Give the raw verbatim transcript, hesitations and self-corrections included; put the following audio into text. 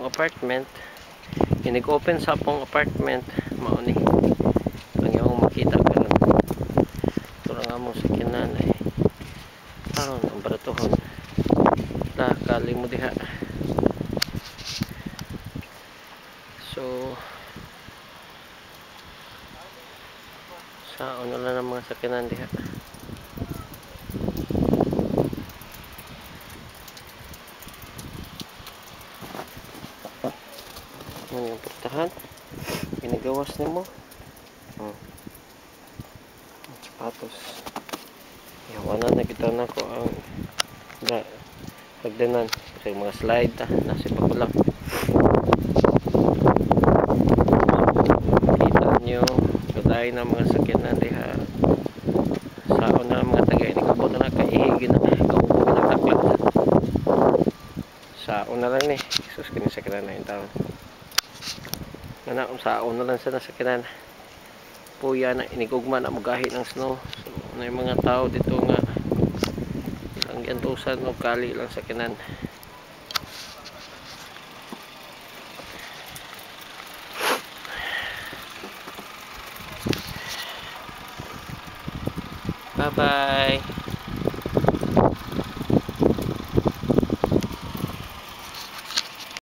among apartment, inig-open sa among apartment mao ni ang iyong makita karon. Ito lang among sakyanan eh. Aron ang baratuhon. La kali mo diha. So sa ano lang ang mga sakyanan diha. Ang portahan ginagawas nimo. Hmm. Sapatos. Yawana na kita na ko ang da pagdanan sa mga slide ta nasa pakulang. Kita nyo katay na mga sakyanan diha. Saon na mga tagay ni kabot na kaihigi na kaupo na taklat. Saon na lang ni sus kini sakyanan na taon. Ngana um saon na lang sa sakyanan. Puya na inigugma na magahi ng snow. So na yung mga tao dito nga ang giantusan og kali lang sakyanan. Bye bye.